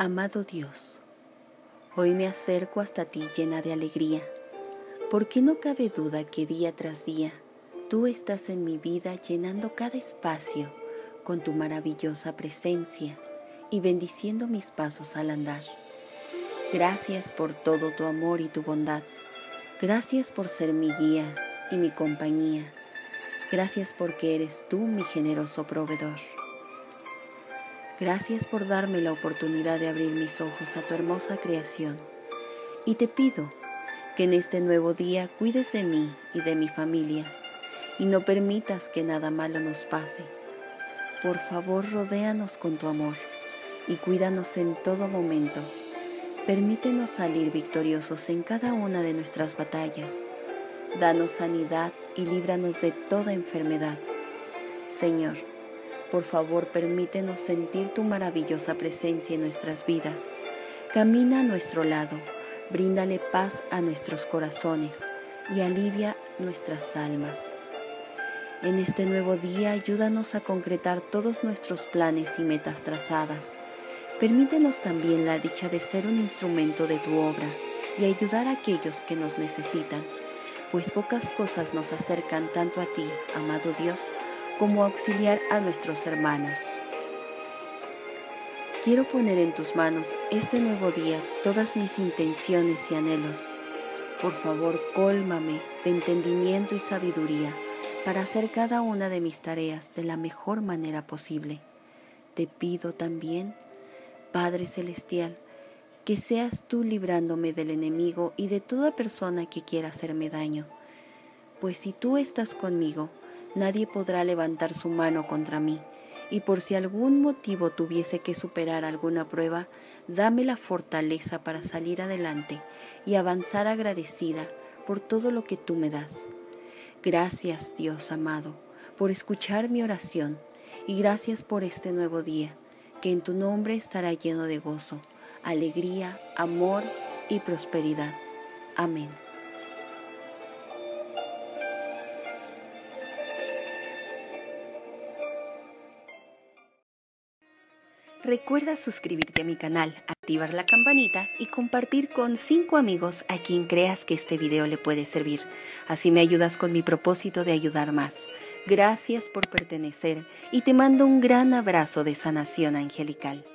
Amado Dios, hoy me acerco hasta ti llena de alegría, porque no cabe duda que día tras día tú estás en mi vida llenando cada espacio con tu maravillosa presencia y bendiciendo mis pasos al andar. Gracias por todo tu amor y tu bondad. Gracias por ser mi guía y mi compañía. Gracias porque eres tú mi generoso proveedor. Gracias por darme la oportunidad de abrir mis ojos a tu hermosa creación. Y te pido que en este nuevo día cuides de mí y de mi familia y no permitas que nada malo nos pase. Por favor, rodéanos con tu amor y cuídanos en todo momento. Permítenos salir victoriosos en cada una de nuestras batallas. Danos sanidad y líbranos de toda enfermedad. Señor, por favor, permítenos sentir tu maravillosa presencia en nuestras vidas. Camina a nuestro lado, bríndale paz a nuestros corazones y alivia nuestras almas. En este nuevo día, ayúdanos a concretar todos nuestros planes y metas trazadas. Permítenos también la dicha de ser un instrumento de tu obra y ayudar a aquellos que nos necesitan, pues pocas cosas nos acercan tanto a ti, amado Dios, como auxiliar a nuestros hermanos. Quiero poner en tus manos este nuevo día todas mis intenciones y anhelos. Por favor, cólmame de entendimiento y sabiduría para hacer cada una de mis tareas de la mejor manera posible. Te pido también, Padre Celestial, que seas tú librándome del enemigo y de toda persona que quiera hacerme daño, pues si tú estás conmigo, nadie podrá levantar su mano contra mí, y por si algún motivo tuviese que superar alguna prueba, dame la fortaleza para salir adelante y avanzar agradecida por todo lo que tú me das. Gracias, Dios amado, por escuchar mi oración, y gracias por este nuevo día, que en tu nombre estará lleno de gozo, alegría, amor y prosperidad. Amén. Recuerda suscribirte a mi canal, activar la campanita y compartir con 5 amigos a quien creas que este video le puede servir. Así me ayudas con mi propósito de ayudar más. Gracias por pertenecer y te mando un gran abrazo de sanación angelical.